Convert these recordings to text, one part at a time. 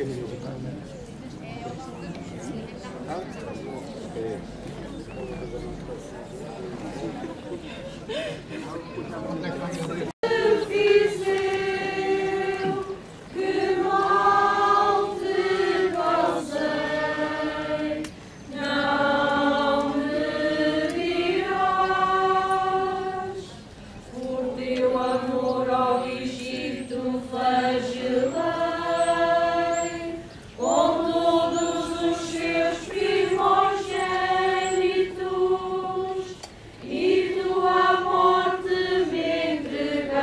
E tu à morte me entregaste.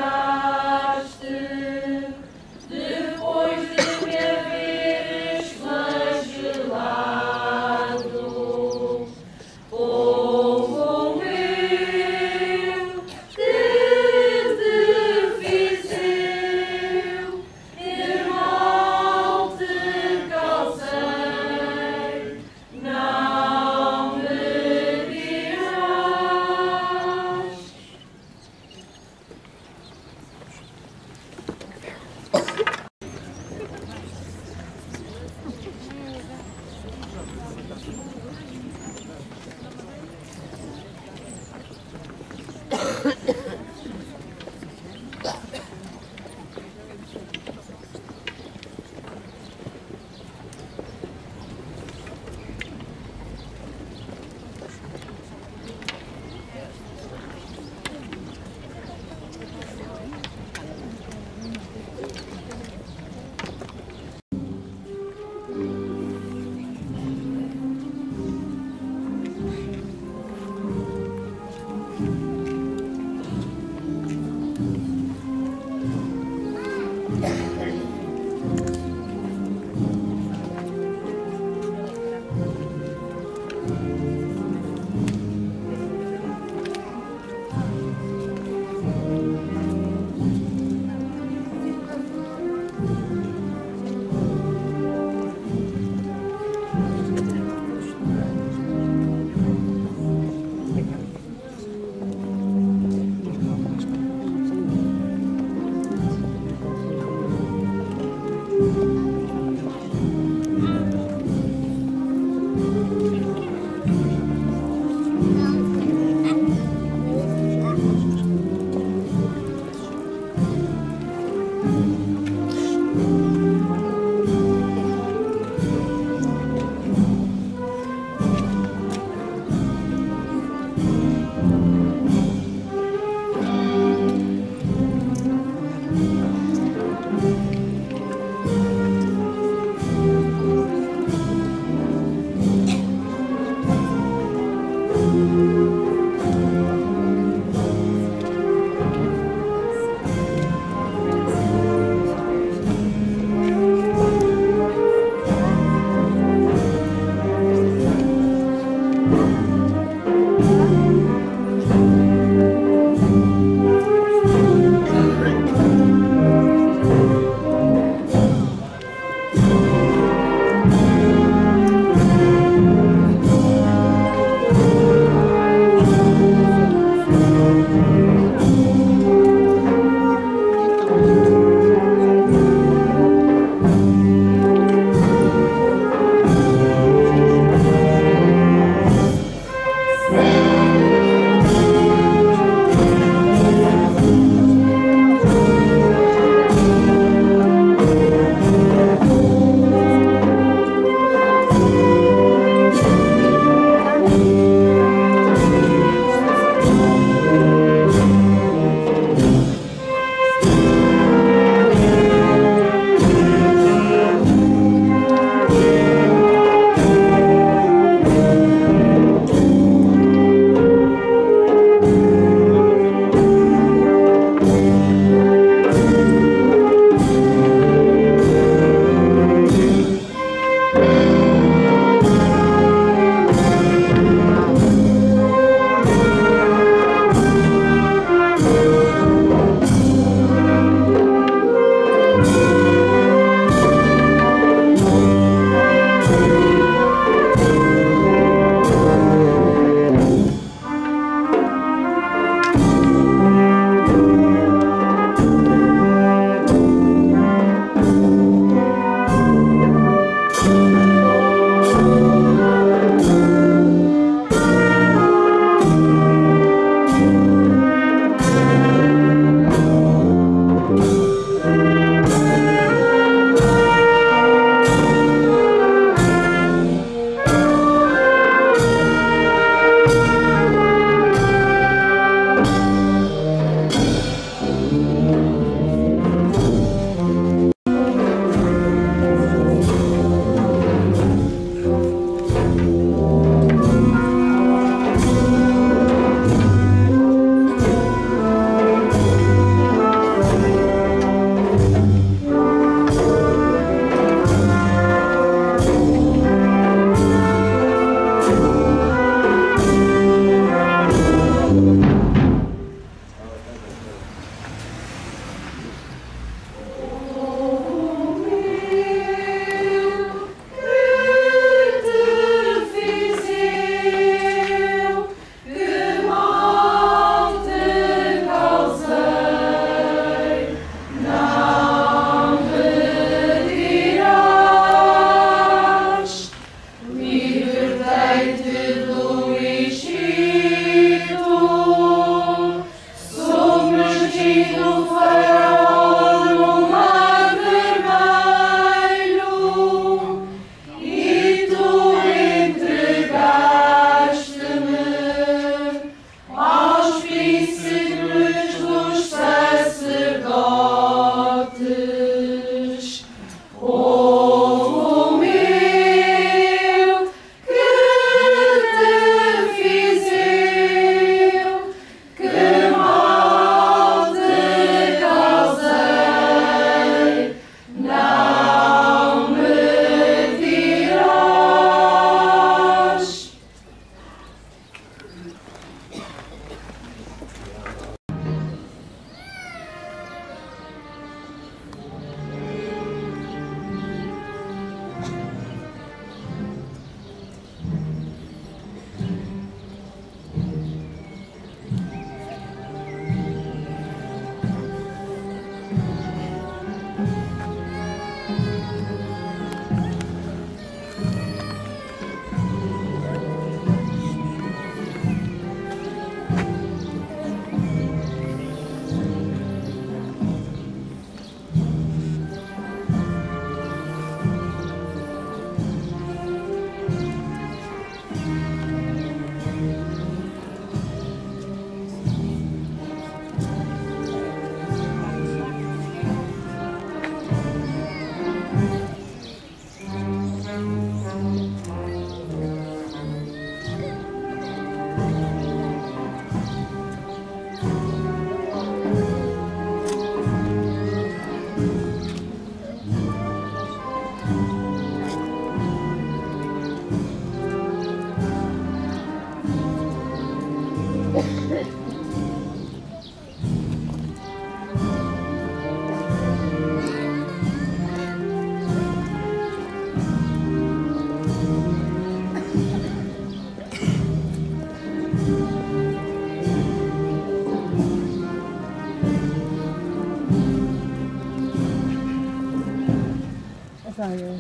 Olha.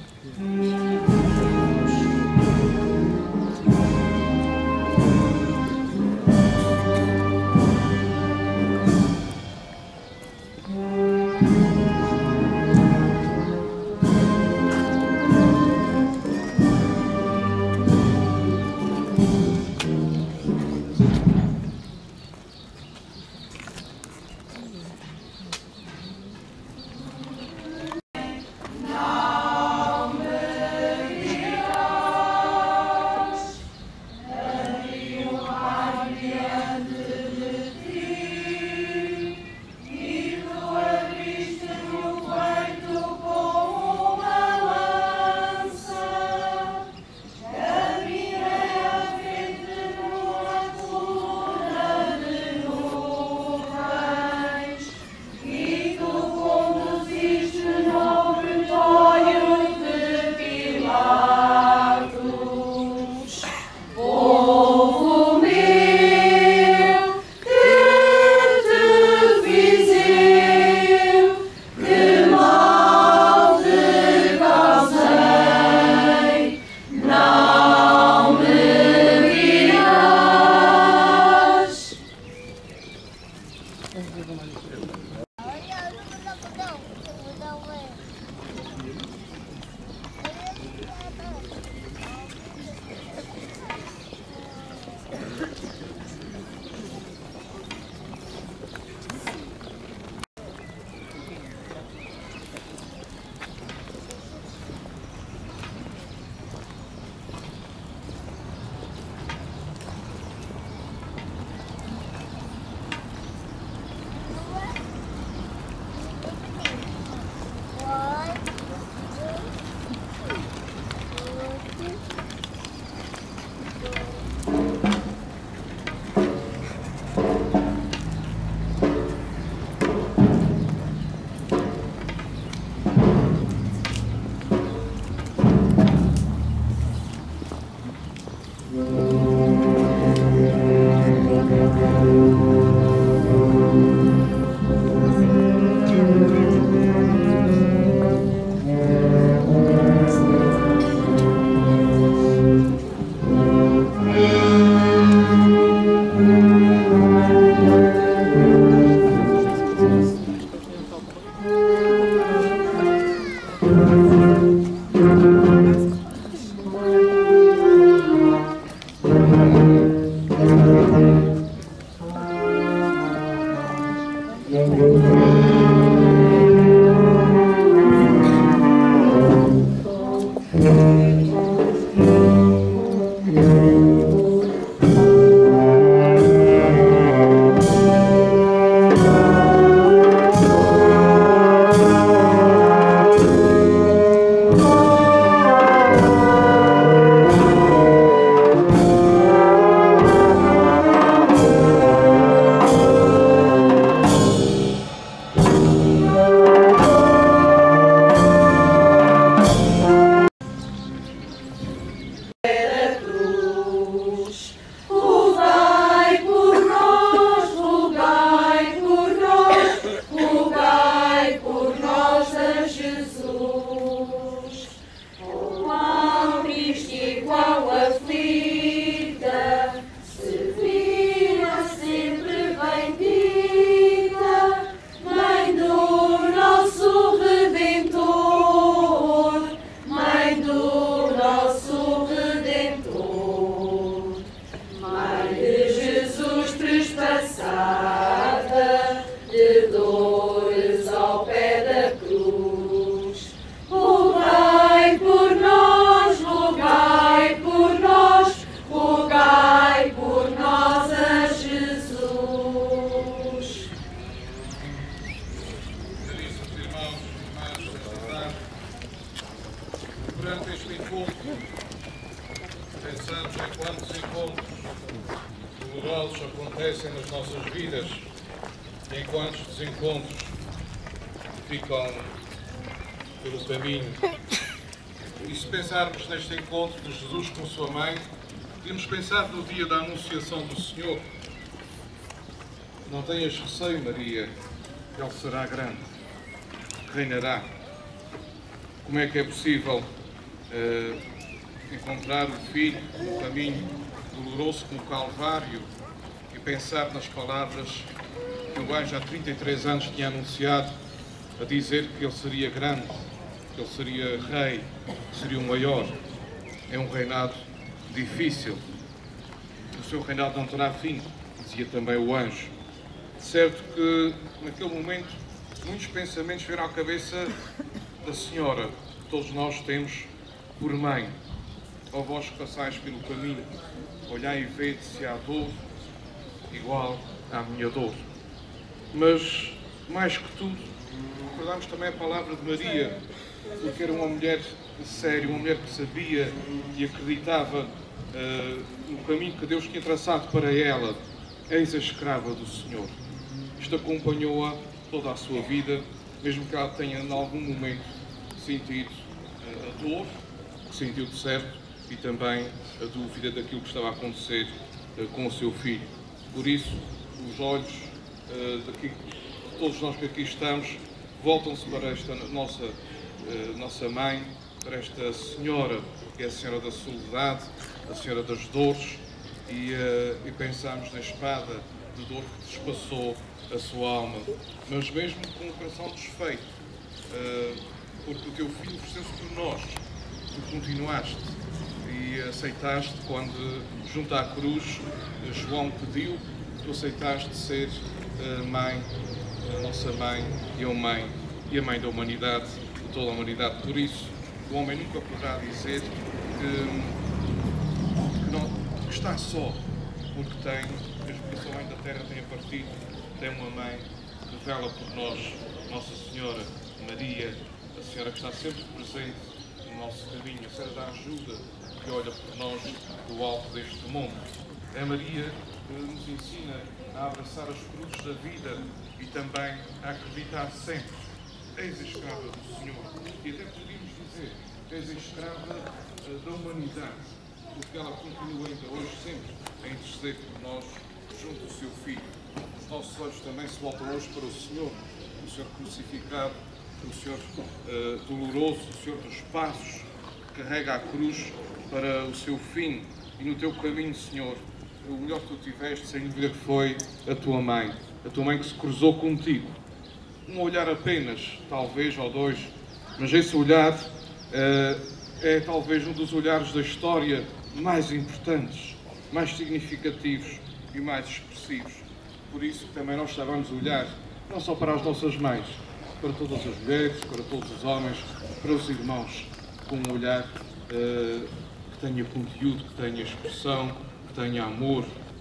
Durante este encontro, pensamos em quantos encontros dolorosos acontecem nas nossas vidas e em quantos desencontros ficam pelo caminho. E se pensarmos neste encontro de Jesus com sua mãe, podemos pensar no dia da Anunciação do Senhor. Não tenhas receio, Maria, Ele será grande, reinará. como é que é possível encontrar o Filho no caminho doloroso como o Calvário e pensar nas palavras que o anjo há 33 anos tinha anunciado, a dizer que ele seria grande, que ele seria rei, que seria o maior. É um reinado difícil. O seu reinado não terá fim, dizia também o anjo. Certo que, naquele momento, muitos pensamentos vieram à cabeça da Senhora, que todos nós temos por mãe. Ó vós que passais pelo caminho, olhai e vede se há dor igual à minha dor. Mas, mais que tudo, recordamos também a palavra de Maria, porque era uma mulher séria, uma mulher que sabia e acreditava no caminho que Deus tinha traçado para ela. Eis a escrava do Senhor. Isto acompanhou-a toda a sua vida, mesmo que ela tenha em algum momento sentido a dor, que sentiu de certo, e também a dúvida daquilo que estava a acontecer com o seu filho. Por isso, os olhos de todos nós que aqui estamos voltam-se para esta nossa mãe, para esta Senhora, que é a Senhora da Soledade, a Senhora das Dores, e pensamos na espada de dor que despassou a sua alma, mas mesmo com o coração desfeito, porque o teu Filho ofereceu-se por nós, tu continuaste e aceitaste quando, junto à cruz, João pediu, tu aceitaste ser mãe, a nossa mãe e a mãe da humanidade, de toda a humanidade. Por isso, o homem nunca poderá dizer que está só, porque tem, mesmo que a sua mãe da terra tenha partido, tem uma mãe que vela por nós, Nossa Senhora Maria, a Senhora que está sempre presente no nosso caminho, a Senhora da ajuda, que olha por nós do alto deste mundo. É Maria que nos ensina a abraçar as cruzes da vida e também a acreditar sempre. Eis a escrava do Senhor. E até podíamos dizer, eis a escrava da humanidade, porque ela continua ainda hoje sempre a interceder por nós junto ao seu Filho. Os nossos olhos também se voltam hoje para o Senhor crucificado, o Senhor doloroso, o Senhor dos passos, que carrega a cruz para o seu fim. E no teu caminho, Senhor, o melhor que tu tiveste, sem dúvida, que foi a tua mãe que se cruzou contigo. Um olhar apenas, talvez, ou dois, mas esse olhar é talvez um dos olhares da história mais importantes, mais significativos e mais expressivos. Por isso também nós sabemos olhar, não só para as nossas mães, para todas as mulheres, para todos os homens, para os irmãos, com um olhar que tenha conteúdo, que tenha expressão, que tenha amor.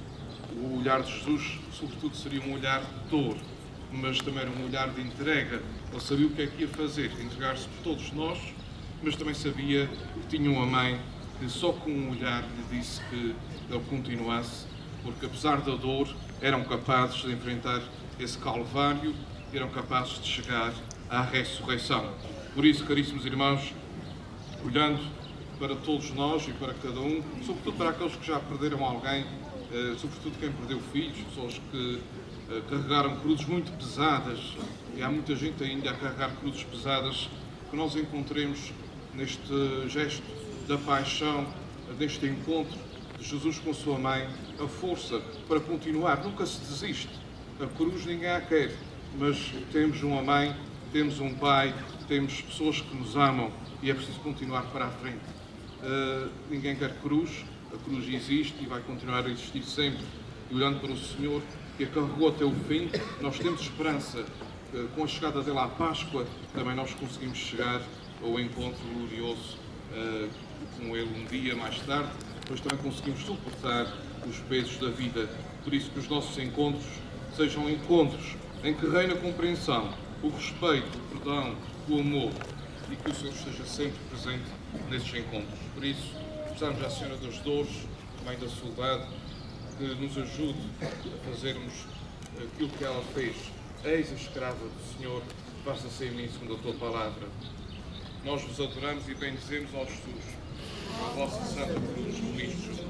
O olhar de Jesus, sobretudo, seria um olhar de dor, mas também era um olhar de entrega. Ele sabia o que é que ia fazer, entregar-se por todos nós, mas também sabia que tinha uma mãe que só com um olhar lhe disse que ele continuasse, porque apesar da dor, eram capazes de enfrentar esse calvário, eram capazes de chegar à ressurreição. Por isso, caríssimos irmãos, olhando para todos nós e para cada um, sobretudo para aqueles que já perderam alguém, sobretudo quem perdeu filhos, pessoas que carregaram cruzes muito pesadas, e há muita gente ainda a carregar cruzes pesadas, que nós encontremos neste gesto da paixão, neste encontro de Jesus com a sua mãe, a força para continuar. Nunca se desiste. A cruz ninguém a quer, mas temos uma mãe, temos um pai, temos pessoas que nos amam e é preciso continuar para a frente. Ninguém quer cruz, a cruz existe e vai continuar a existir sempre. E olhando para o Senhor, que a carregou até o fim, nós temos esperança. Com a chegada dele à Páscoa, também nós conseguimos chegar ao encontro glorioso com ele um dia mais tarde, depois também conseguimos suportar os pesos da vida. Por isso que os nossos encontros sejam encontros em que reina a compreensão, o respeito, o perdão, o amor, e que o Senhor esteja sempre presente nesses encontros. Por isso, precisamos à Senhora das Dores, Mãe da Soledade, que nos ajude a fazermos aquilo que ela fez. Eis a escrava do Senhor, faça-se em mim segundo a tua palavra. Nós vos adoramos e bendizemos ao Jesus, a vossa Santa Cruz do Cristo.